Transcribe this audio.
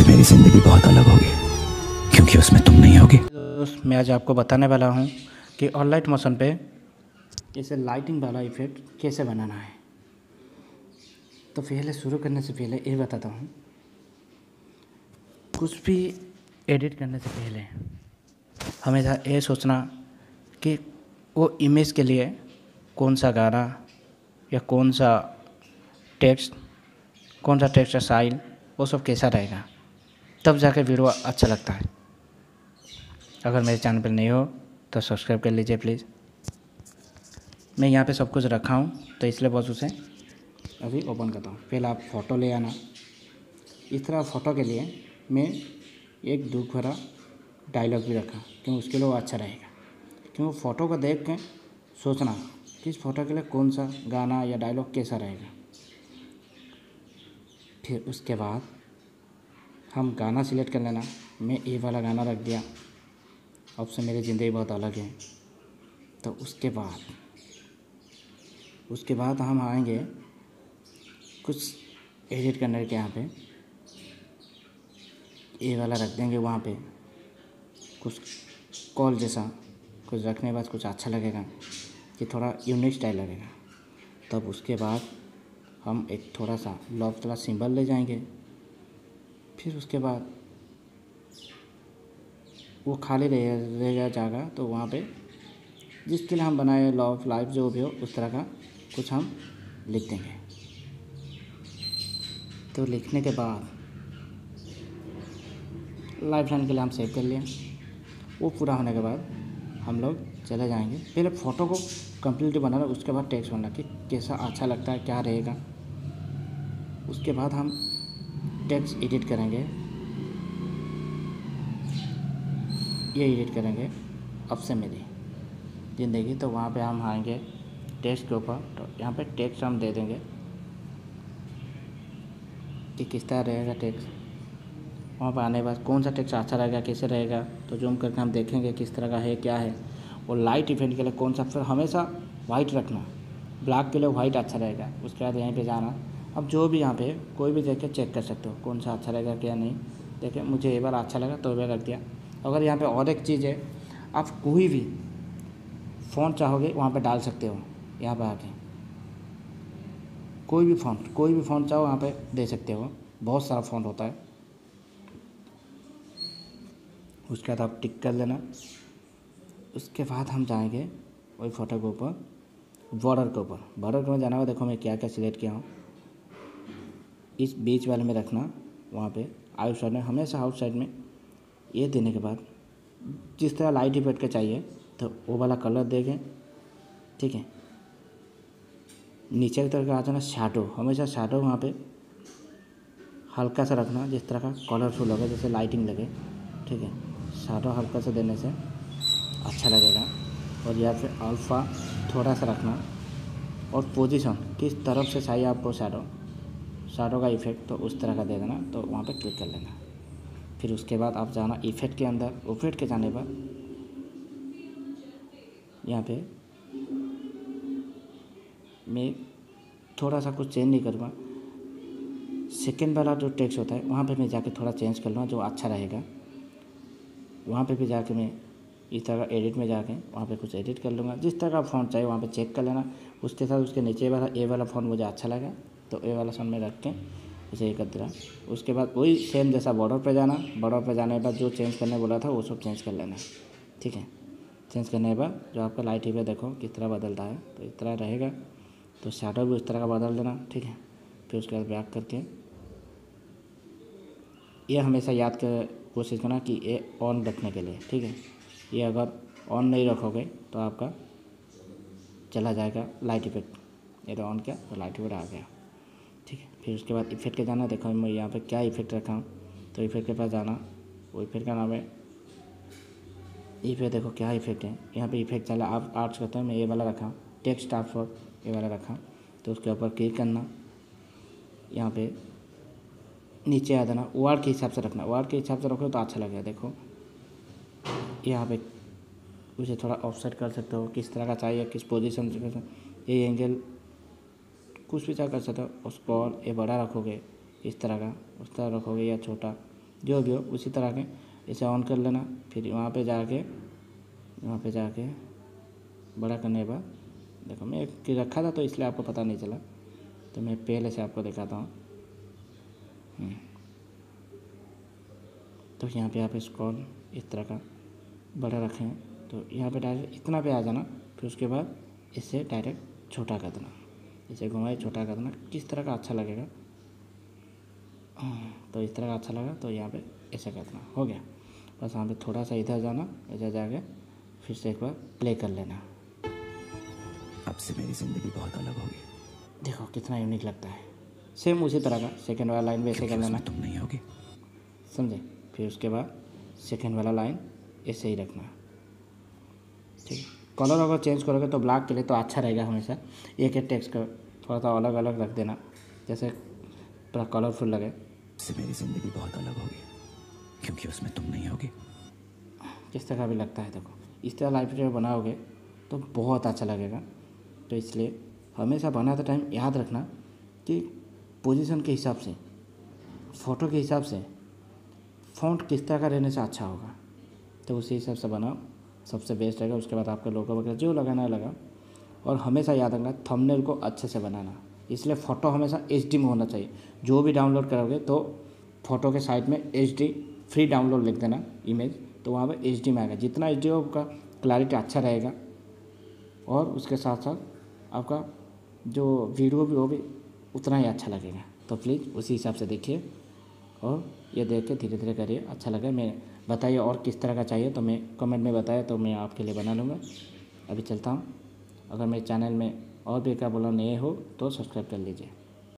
मेरी ज़िंदगी बहुत अलग होगी क्योंकि उसमें तुम नहीं होगी। दोस्त मैं आज आपको बताने वाला हूँ कि ऑन लाइट मोशन पे इसे लाइटिंग वाला इफेक्ट कैसे बनाना है। तो पहले शुरू करने से पहले ये बताता हूँ, कुछ भी एडिट करने से पहले हमेशा ये सोचना कि वो इमेज के लिए कौन सा गाना या कौन सा टेक्स्ट स्टाइल वो सब कैसा रहेगा, तब जाके वीडियो अच्छा लगता है। अगर मेरे चैनल पर नहीं हो तो सब्सक्राइब कर लीजिए प्लीज़। मैं यहाँ पे सब कुछ रखा हूँ तो इसलिए बस उसे अभी ओपन करता हूँ। पहले आप फ़ोटो ले आना। इस तरह फ़ोटो के लिए मैं एक दुख भरा डायलॉग भी रखा क्योंकि उसके लिए वो अच्छा रहेगा। क्योंकि फ़ोटो को देख के सोचना कि इस फ़ोटो के लिए कौन सा गाना या डायलॉग कैसा रहेगा। फिर उसके बाद हम गाना सिलेक्ट कर लेना। मैं ये वाला गाना रख दिया, अब से मेरी ज़िंदगी बहुत अलग है। तो उसके बाद हम आएंगे कुछ एडिट करने के यहाँ पे ये वाला रख देंगे। वहाँ पे कुछ कॉल जैसा कुछ रखने के बाद कुछ अच्छा लगेगा कि थोड़ा यूनिक स्टाइल लगेगा। तब उसके बाद हम एक थोड़ा सा लॉक वाला सिंबल ले जाएंगे। फिर उसके बाद वो खाली रहेगा जगह, तो वहाँ पे जिसके लिए हम बनाए लव लाइफ जो भी हो उस तरह का कुछ हम लिख देंगे। तो लिखने के बाद लाइफ लाइन के लिए हम सेव कर लिए। वो पूरा होने के बाद हम लोग चले जाएंगे। पहले फ़ोटो को कंप्लीट बनाना, उसके बाद टेक्स्ट बनना कि कैसा अच्छा लगता है, क्या रहेगा। उसके बाद हम टेक्स्ट एडिट करेंगे, ये एडिट करेंगे अब से मेरी ज़िंदगी। तो वहाँ पे हम आएंगे टेक्स्ट के ऊपर, तो यहाँ पे टेक्स्ट हम दे देंगे कि किस तरह रहेगा टेक्स्ट। वहाँ पर आने के बाद कौन सा टेक्स्ट अच्छा रहेगा, कैसे रहेगा, तो जूम करके हम देखेंगे किस तरह का है, क्या है। और लाइट इफेक्ट के लिए कौन सा, फिर हमेशा वाइट रखना, ब्लैक के लिए वाइट अच्छा रहेगा। उसके बाद यहीं पे जाना। अब जो भी यहाँ पे कोई भी देख के चेक कर सकते हो कौन सा अच्छा रहेगा क्या नहीं। देखिए मुझे ये बार अच्छा लगा तो ये रख दिया। अगर यहाँ पे और एक चीज़ है, आप कोई भी फ़ॉन्ट चाहोगे वहाँ पे डाल सकते हो। यहाँ पे आके कोई भी फ़ॉन्ट चाहो वहाँ पे दे सकते हो। बहुत सारा फ़ॉन्ट होता है। उसके बाद आप टिक कर लेना। उसके बाद हम जाएंगे वही फ़ोटो के ऊपर बॉर्डर के ऊपर। बॉर्डर के में जाना होगा। देखो मैं क्या क्या सिलेक्ट किया हूँ। इस बीच वाले में रखना, वहाँ पे आउट साइड में, हमेशा आउट साइड में। ये देने के बाद जिस तरह लाइट इफेक्ट का चाहिए तो वो वाला कलर देखें, ठीक है। नीचे की तरफ आ जाना, शैडो, हमेशा शैडो वहाँ पे हल्का सा रखना जिस तरह का कलरफुल लगे, जैसे लाइटिंग लगे, ठीक है। शैडो हल्का सा देने से अच्छा लगेगा। और या फिर अल्फ़ा थोड़ा सा रखना। और पोजीशन किस तरफ से चाहिए आपको शैडो का इफेक्ट, तो उस तरह का दे देना। तो वहाँ पे क्लिक कर लेना। फिर उसके बाद आप जाना इफेक्ट के अंदर। इफेक्ट के जाने पर यहाँ पे मैं थोड़ा सा कुछ चेंज नहीं करूँगा। सेकेंड वाला जो टेक्स्ट होता है वहाँ पे मैं जाके थोड़ा चेंज कर लूँगा जो अच्छा रहेगा। वहाँ पे भी जाके मैं इस तरह का एडिट में जाके वहाँ पे कुछ एडिट कर लूँगा। जिस तरह का फ़ॉन्ट चाहिए वहाँ पे चेक कर लेना। उसके साथ उसके नीचे वाला ए वाला फ़ॉन्ट मुझे अच्छा लगा तो ए वाला फ़ॉन्ट में रख के उसे ये कर देना। उसके बाद वही सेम जैसा बॉर्डर पे जाना। बॉर्डर पे जाने के बाद जो चेंज करने बोला था वो सब चेंज कर लेना, ठीक है। चेंज करने के बाद जो आपका लाइट पे देखो किस तरह बदलता है, तो इस तरह रहेगा। तो शैडो भी उस तरह का बदल देना, ठीक है। फिर उसके बाद बैक करके ये हमेशा याद कर कोशिश करना कि ये ऑन रखने के लिए, ठीक है। ये अगर ऑन नहीं रखोगे तो आपका चला जाएगा लाइट इफेक्ट। ये तो ऑन किया तो लाइट इफेक्ट आ गया, ठीक है। फिर उसके बाद इफेक्ट के जाना। देखो मैं यहाँ पे क्या इफेक्ट रखा हूँ, तो इफेक्ट के पास जाना। वो इफेक्ट का नाम है इफेक्ट। देखो क्या इफेक्ट है यहाँ पे। इफेक्ट चला आप आर्ट्स करते हैं, मैं ये वाला रखा हूँ, टेक्स्ट ट्रांसफर ये वाला रखा। तो उसके ऊपर क्लिक करना। यहाँ पे नीचे आ जाना। वर्ड के हिसाब से रखना, वर्ड के हिसाब से रखो तो अच्छा लगेगा। देखो यहाँ पे उसे थोड़ा ऑफसेट कर सकते हो, किस तरह का चाहिए, किस पोजीशन से, ये एंगल कुछ भी चाहे कर सकते हो। उसको और ये बड़ा रखोगे इस तरह का, उस तरह रखोगे या छोटा, जो भी हो उसी तरह के इसे ऑन कर लेना। फिर वहाँ पे जाके बड़ा करने के बाद देखो मैं एक रखा था तो इसलिए आपको पता नहीं चला, तो मैं पहले से आपको दिखाता हूँ। तो यहाँ पे आप स्क्रॉल इस तरह का बड़ा रखें तो यहाँ पे डायरेक्ट इतना पे आ जाना। फिर उसके बाद इसे डायरेक्ट छोटा कर देना, इसे घुमाए छोटा कर देना। किस तरह का अच्छा लगेगा, तो इस तरह का अच्छा लगा तो यहाँ पे ऐसा कर देना, हो गया। बस यहाँ पे थोड़ा सा इधर जाना, इधर जाके फिर से एक बार प्ले कर लेना। अब से मेरी ज़िंदगी बहुत अलग होगी, देखो कितना यूनिक लगता है। सेम उसी तरह का सेकंड वाला लाइन भी ऐसे कर क्योंकि लेना, उसमें तुम नहीं होगी। समझे। फिर उसके बाद सेकंड वाला लाइन ऐसे ही रखना, ठीक है। कलर अगर चेंज करोगे तो ब्लैक के लिए तो अच्छा रहेगा हमेशा। एक एक टेक्स्ट का थोड़ा सा अलग अलग रख देना, जैसे पूरा कलरफुल लगे। अब से मेरी ज़िंदगी बहुत अलग होगी, क्योंकि उसमें तुम नहीं होगी। किस तरह भी लगता है, देखो इस तरह लाइब्रेरी बनाओगे तो बहुत अच्छा लगेगा। तो इसलिए हमेशा बनाते टाइम याद रखना कि पोजीशन के हिसाब से, फ़ोटो के हिसाब से फ़ॉन्ट किस तरह का रहने से अच्छा होगा, तो उसी हिसाब से बनाओ, सबसे बेस्ट रहेगा। उसके बाद आपका लोगो वगैरह जो लगाना है लगाओ। और हमेशा याद रखना थंबनेल को अच्छे से बनाना, इसलिए फ़ोटो हमेशा HD में होना चाहिए। जो भी डाउनलोड करोगे तो फ़ोटो के साइड में HD फ्री डाउनलोड लिख देना इमेज, तो वहाँ पर HD में आएगा। जितना HD हो आपका क्लैरिटी अच्छा रहेगा, और उसके साथ साथ आपका जो वीडियो भी वो भी उतना ही अच्छा लगेगा। तो प्लीज़ उसी हिसाब से देखिए और ये देख के धीरे धीरे करिए। अच्छा लगे मैं बताइए और किस तरह का चाहिए तो मैं कमेंट में बताया तो मैं आपके लिए बना लूँगा। अभी चलता हूँ। अगर मेरे चैनल में और भी क्या बोला नए हो तो सब्सक्राइब कर लीजिए।